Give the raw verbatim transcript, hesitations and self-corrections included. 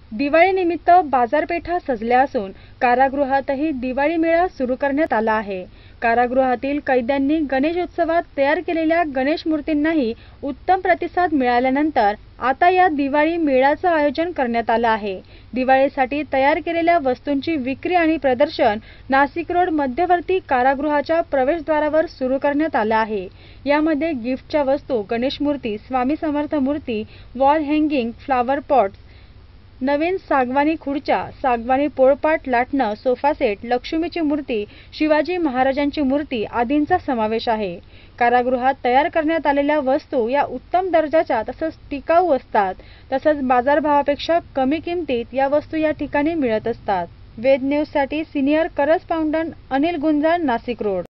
दिवाळीनिमित्त बाजारपेठा सजल्या असून कारागृहातही दिवाळी मेळा सुरू करण्यात आला आहे। कारागृहातील कैद्यांनी गणेशोत्सवात तयार केलेल्या गणेश मूर्तींनाही उत्तम प्रतिसाद मिळाल्यानंतर आता या दिवाळी मेळ्याचं आयोजन करण्यात आलं आहे। दिवाळीसाठी तयार केलेल्या वस्तूंची विक्री आणि प्रदर्शन नाशिक रोड मध्यवर्ती कारागृहाच्या प्रवेशद्वारावर सुरू करण्यात आलं आहे। यामध्ये गिफ्टच्या वस्तू, गणेश मूर्ती, स्वामी समर्थ मूर्ती, वॉल हँगिंग, फ्लॉवर पॉट्स, नवीन सागवानी खुर्च्या, सागवानी पोळपाट लाटणं, सोफा सेट, लक्ष्मीची मूर्ती, शिवाजी महाराजांची मूर्ती आदींचा समावेश आहे। कारागृहात तयार करण्यात आलेल्या वस्तू या उत्तम दर्जाच्या तसंच टिकाऊ असतात। तसंच बाजारभावापेक्षा कमी किमतीत या वस्तू या ठिकाणी मिळत असतात। वेद न्यूज साठी senior correspondent Anil Gunjal, Nashik road.